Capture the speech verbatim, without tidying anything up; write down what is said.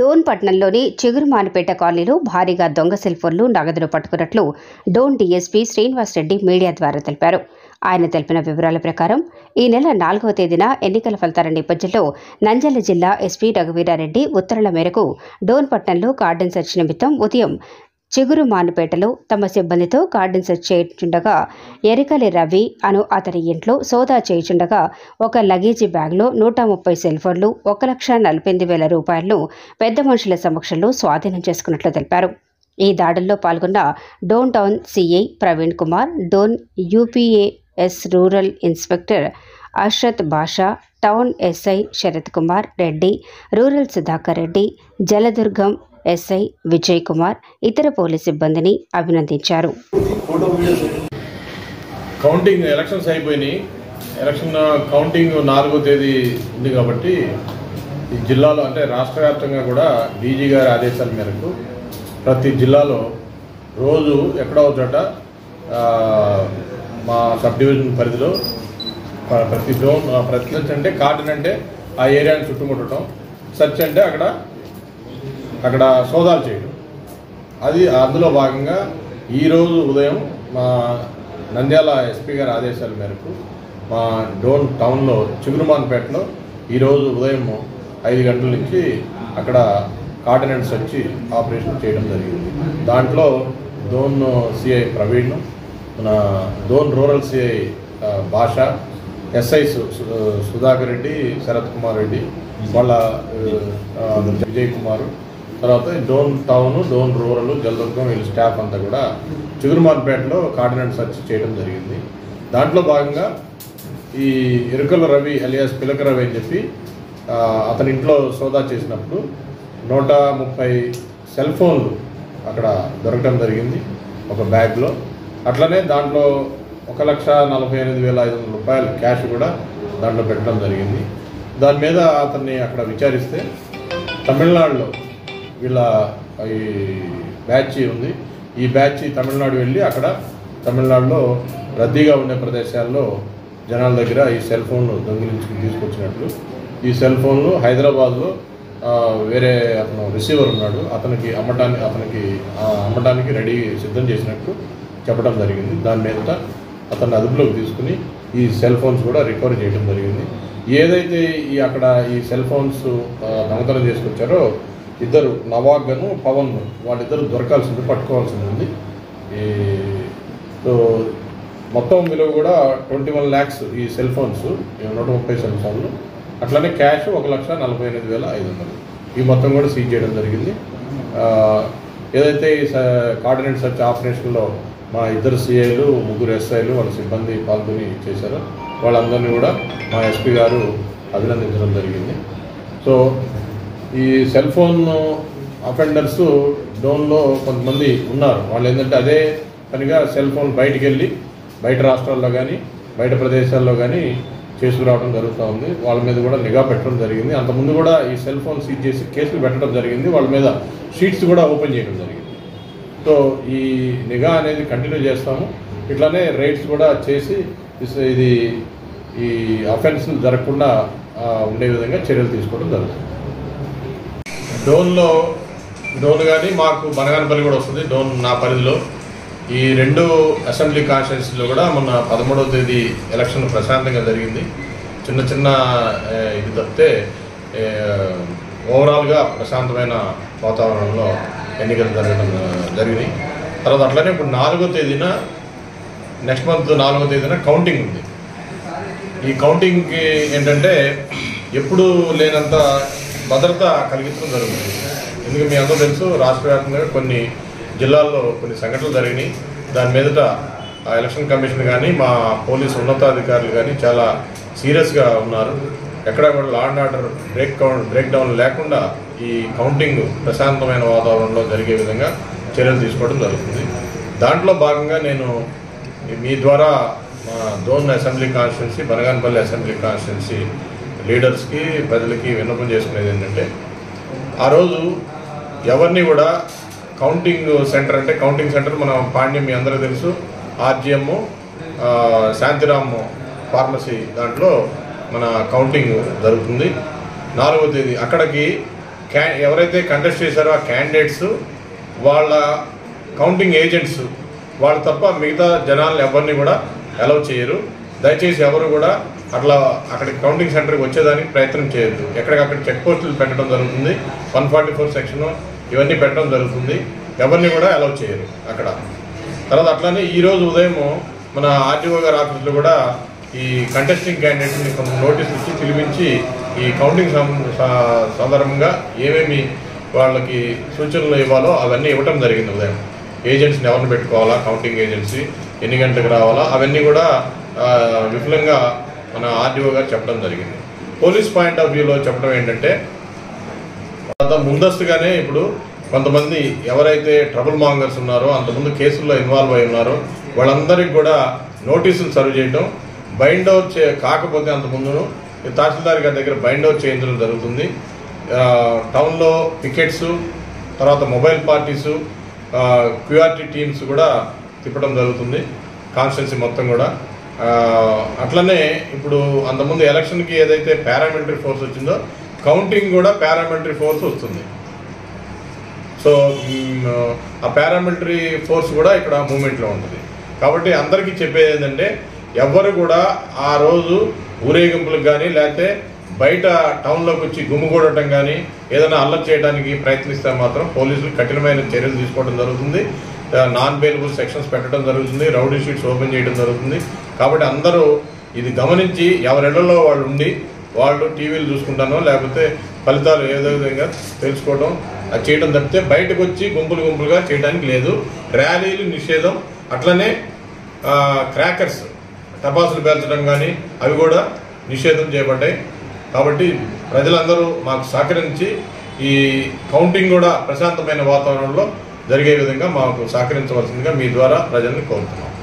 డోన్ పట్టణంలోని చిగురుమానిపేట కాలనీలో భారీగా దొంగ సెల్ ఫోన్లు నగదును పట్టుకున్నట్లు డోన్ డీఎస్పీ శ్రీనివాస్ రెడ్డి మీడియా ద్వారా తెలిపారు. ఆయన తెలిపిన వివరాల ప్రకారం ఈ నెల నాలుగవ తేదీన ఎన్నికల ఫలితాల నేపథ్యంలో నంద్యాల జిల్లా ఎస్పీ రఘువీరారెడ్డి ఉత్తర్వుల మేరకు డోన్ పట్టణంలో కార్డన్ సెర్చ్ నిమిత్తం ఉదయం చిగురుమానిపేటలో తమ సిబ్బందితో కార్డన్ సెర్చ్ చేయుచుండగా ఎరికలి రవి అను అతని ఇంట్లో సోదా చేయుచుండగా ఒక లగేజీ బ్యాగ్లో నూట ముప్పై సెల్ ఫోన్లు ఒక లక్ష నలభై ఎనిమిది వేల రూపాయలను పెద్ద మనుషుల సమక్షంలో స్వాధీనం చేసుకున్నట్లు తెలిపారు. ఈ దాడుల్లో పాల్గొన్న Dhone town CI Praveen Kumar, Dhone UPAS rural inspector Ashrat Basha, town SI Sharath Kumar Reddy, rural Sudhakar Reddy, Jaladurgam SI Vijay Kumar ఇతర పోలీస్ సిబ్బందిని అభినందించారు. కౌంటింగ్ ఎలక్షన్స్ అయిపోయినాయి. ఎలక్షన్ కౌంటింగ్ నాలుగో తేదీ ఉంది కాబట్టి ఈ జిల్లాలో అంటే రాష్ట్ర వ్యాప్తంగా కూడా డీజీ గారి ఆదేశాల మేరకు ప్రతి జిల్లాలో రోజు ఎక్కడో చోట మా సబ్ డివిజన్ పరిధిలో ప్రతి డోన్ ప్రతి సెర్చ్ అంటే కార్డన్ అంటే ఆ ఏరియాని చుట్టుముట్టడం, సెర్చ్ అంటే అక్కడ అక్కడ సోదాలు చేయడం. అది అందులో భాగంగా ఈరోజు ఉదయం మా నంద్యాల ఎస్పీ గారి ఆదేశాల మేరకు మా డోన్ టౌన్లో చిగురుమాన్పేటలో ఈరోజు ఉదయం ఐదు గంటల నుంచి అక్కడ కార్డనెంట్స్ వచ్చి ఆపరేషన్ చేయడం జరిగింది. దాంట్లో డోన్ సిఐ ప్రవీణ్, మన Dhone rural CI Basha, SI Sudhakar Reddy, Sharath Kumar Reddy, వాళ్ళ విజయ్ కుమార్, తర్వాత డోన్ టౌన్, డోన్ రూరల్, జలదుర్గం వీళ్ళ స్టాఫ్ అంతా కూడా చిగురుమాన్పేటలో కార్డనెంట్ సెర్చ్ చేయడం జరిగింది. దాంట్లో భాగంగా ఈ ఎరుకల రవి అలియాస్ పిలక రవి అని చెప్పి అతని ఇంట్లో సోదా చేసినప్పుడు నూట ముప్పై సెల్ ఫోన్లు అక్కడ దొరకడం జరిగింది ఒక బ్యాగ్లో. అట్లనే దాంట్లో ఒక లక్ష నలభై ఎనిమిది వేల ఐదు వందల రూపాయలు క్యాష్ కూడా దాంట్లో పెట్టడం జరిగింది. దాని మీద అతన్ని అక్కడ విచారిస్తే తమిళనాడులో వీళ్ళ ఈ బ్యాచ్ ఉంది. ఈ బ్యాచ్ తమిళనాడు వెళ్ళి అక్కడ తమిళనాడులో రద్దీగా ఉండే ప్రదేశాల్లో జనాల దగ్గర ఈ సెల్ ఫోన్లు దొంగిలించుకుని తీసుకొచ్చినట్లు, ఈ సెల్ ఫోన్లు హైదరాబాద్లో వేరే అతను రిసీవర్ ఉన్నాడు, అతనికి అమ్మటానికి అతనికి అమ్మటానికి రెడీ సిద్ధం చేసినట్టు చెప్పడం జరిగింది. దాని మీద అతన్ని అదుపులోకి తీసుకుని ఈ సెల్ ఫోన్స్ కూడా రికవర్ చేయడం జరిగింది. ఏదైతే ఈ అక్కడ ఈ సెల్ ఫోన్స్ దొంగతనం చేసుకొచ్చారో ఇద్దరు నవాగ్ను పవన్ వాళ్ళిద్దరు దొరకాల్సింది, పట్టుకోవాల్సింది ఉంది. ఈ సో మొత్తం విలువ కూడా ట్వంటీ వన్ ల్యాక్స్ ఈ సెల్ ఫోన్స్, నూట ముప్పై సెల్ ఫోన్లు, అట్లనే క్యాష్ ఒక లక్ష నలభై ఎనిమిది వేల ఐదు వందలు ఈ మొత్తం కూడా సీజ్ చేయడం జరిగింది. ఏదైతే ఈ కార్డనెంట్ సెర్చ్ ఆపరేషన్లో మా ఇద్దరు సిఐలు, ముగ్గురు ఎస్ఐలు వాళ్ళ సిబ్బంది పాల్గొని చేశారు. వాళ్ళందరినీ కూడా మా ఎస్పీ గారు అభినందించడం జరిగింది. సో ఈ సెల్ ఫోన్ అఫెండర్స్ డోన్లో కొంతమంది ఉన్నారు. వాళ్ళు ఏంటంటే అదే పనిగా సెల్ ఫోన్ బయటికి వెళ్ళి బయట రాష్ట్రాల్లో కానీ బయట ప్రదేశాల్లో కానీ చేసుకురావడం జరుగుతూ ఉంది. వాళ్ళ మీద కూడా నిఘా పెట్టడం జరిగింది. అంతకుముందు కూడా ఈ సెల్ ఫోన్ సీజ్ చేసి కేసులు పెట్టడం జరిగింది. వాళ్ళ మీద షీట్స్ కూడా ఓపెన్ చేయడం జరిగింది. సో ఈ నిఘా అనేది కంటిన్యూ చేస్తాము. ఇట్లానే రైడ్స్ కూడా చేసి ఇది ఈ అఫెన్స్ జరగకుండా ఉండే విధంగా చర్యలు తీసుకోవడం జరుగుతుంది. డోన్లో డోన్ కానీ మాకు బనగానపల్లి కూడా వస్తుంది. డోన్ నా పరిధిలో ఈ రెండు అసెంబ్లీ కాన్స్టిట్యున్సీలో కూడా మొన్న పదమూడవ తేదీ ఎలక్షన్ ప్రశాంతంగా జరిగింది. చిన్న చిన్న ఇది తప్పితే ఓవరాల్గా ప్రశాంతమైన వాతావరణంలో ఎన్నికలు జరగడం జరిగినాయి. తర్వాత అట్లనే ఇప్పుడు నాలుగో తేదీన నెక్స్ట్ మంత్ నాలుగో తేదీన కౌంటింగ్ ఉంది. ఈ కౌంటింగ్కి ఏంటంటే ఎప్పుడు లేనంత భద్రత కలిగించడం జరుగుతుంది. ఎందుకంటే మీ అందరూ తెలుసు, రాష్ట్ర వ్యాప్తంగా కొన్ని జిల్లాల్లో కొన్ని సంఘటనలు జరిగినాయి. దాని మీదట ఎలక్షన్ కమిషన్ కానీ మా పోలీసు ఉన్నతాధికారులు కానీ చాలా సీరియస్గా ఉన్నారు. ఎక్కడ కూడా law and order break break down లేకుండా ఈ కౌంటింగ్ ప్రశాంతమైన వాతావరణంలో జరిగే విధంగా చర్యలు తీసుకోవడం జరుగుతుంది. దాంట్లో భాగంగా నేను మీ ద్వారా మా Dhone assembly constituency, Banaganapalli assembly constituency లీడర్స్కి, ప్రజలకి విన్నపం చేసుకునేది ఏంటంటే ఆ రోజు ఎవరిని కూడా కౌంటింగ్ సెంటర్ అంటే కౌంటింగ్ సెంటర్ మన పాండ్యం మీ అందరూ తెలుసు, ఆర్జిఎమ్ శాంతిరామ్ ఫార్మసీ దాంట్లో మన కౌంటింగ్ జరుగుతుంది. నాలుగో తేదీ అక్కడికి క్యా ఎవరైతే కంటెస్ట్ చేశారో ఆ క్యాండిడేట్స్ వాళ్ళ కౌంటింగ్ ఏజెంట్స్ వాళ్ళు తప్ప మిగతా జనాలను ఎవరిని కూడా అలౌ చేయరు. దయచేసి ఎవరు కూడా అట్లా అక్కడికి కౌంటింగ్ సెంటర్కి వచ్చేదానికి ప్రయత్నం చేయొద్దు. ఎక్కడికక్కడ చెక్ పోస్టులు పెట్టడం జరుగుతుంది, వన్ ఫార్టీ ఫోర్ సెక్షన్ ఇవన్నీ పెట్టడం జరుగుతుంది. ఎవరిని కూడా అలౌ చేయరు అక్కడ. తర్వాత అట్లానే ఈరోజు ఉదయం మన ఆర్టీఓ గారి ఆఫీస్లో కూడా ఈ కంటెస్టింగ్ క్యాండిడేట్ని కొంత నోటీసులు ఇచ్చి పిలిపించి ఈ కౌంటింగ్ సందర్భంగా ఏమేమి వాళ్ళకి సూచనలు ఇవ్వాలో అవన్నీ ఇవ్వటం జరిగింది. ఉదయం ఏజెంట్స్ని ఎవరిని పెట్టుకోవాలా, కౌంటింగ్ ఏజెన్సీ ఎన్ని గంటలకు రావాలా అవన్నీ కూడా విపులంగా మన ఆర్టీఓ గారు చెప్పడం జరిగింది. పోలీస్ పాయింట్ ఆఫ్ వ్యూలో చెప్పడం ఏంటంటే ముందస్తుగానే ఇప్పుడు కొంతమంది ఎవరైతే ట్రబుల్ మాంగర్స్ ఉన్నారో అంతకుముందు కేసుల్లో ఇన్వాల్వ్ అయి ఉన్నారో వాళ్ళందరికీ కూడా నోటీసులు సర్వ్ చేయడం, బైండ్ అవుట్ చే కాకపోతే అంతకుముందును తహసీల్దార్ గారి దగ్గర బైండ్ అవుట్ చేయించడం జరుగుతుంది. టౌన్లో పికెట్స్, తర్వాత మొబైల్ పార్టీసు, క్యూఆర్టీ టీమ్స్ కూడా తిప్పడం జరుగుతుంది కాన్స్టిట్యున్సీ మొత్తం కూడా. అట్లనే ఇప్పుడు అంతకుముందు ఎలక్షన్కి ఏదైతే పారామిలిటరీ ఫోర్స్ వచ్చిందో కౌంటింగ్ కూడా పారామిలిటరీ ఫోర్స్ వస్తుంది. సో ఆ పారామిలిటరీ ఫోర్స్ కూడా ఇక్కడ మూమెంట్లో ఉంటుంది. కాబట్టి అందరికీ చెప్పేది ఏంటంటే ఎవ్వరు కూడా ఆ రోజు ఊరేగింపులకు కానీ లేకపోతే బయట టౌన్లోకి వచ్చి గుమ్ముగూడటం కానీ ఏదైనా అల్లరి చేయడానికి ప్రయత్నిస్తే మాత్రం పోలీసులు కఠినమైన చర్యలు తీసుకోవడం జరుగుతుంది. నాన్ బెయిలబుల్ సెక్షన్స్ పెట్టడం జరుగుతుంది, రౌడీ షీట్స్ ఓపెన్ చేయడం జరుగుతుంది. కాబట్టి అందరూ ఇది గమనించి ఎవరిళ్లలో వాళ్ళు ఉండి వాళ్ళు టీవీలు చూసుకుంటానో లేకపోతే ఫలితాలు ఏదో విధంగా తెలుసుకోవడం అది చేయడం తప్పితే బయటకు వచ్చి గుంపులు గుంపులుగా చేయడానికి లేదు. ర్యాలీలు నిషేధం, అట్లనే క్రాకర్స్ టపాసులు పేల్చడం కానీ అవి కూడా నిషేధం చేయబడ్డాయి. కాబట్టి ప్రజలందరూ మాకు సహకరించి ఈ కౌంటింగ్ కూడా ప్రశాంతమైన వాతావరణంలో జరిగే విధంగా మాకు సహకరించవలసిందిగా మీ ద్వారా ప్రజల్ని కోరుతున్నాం.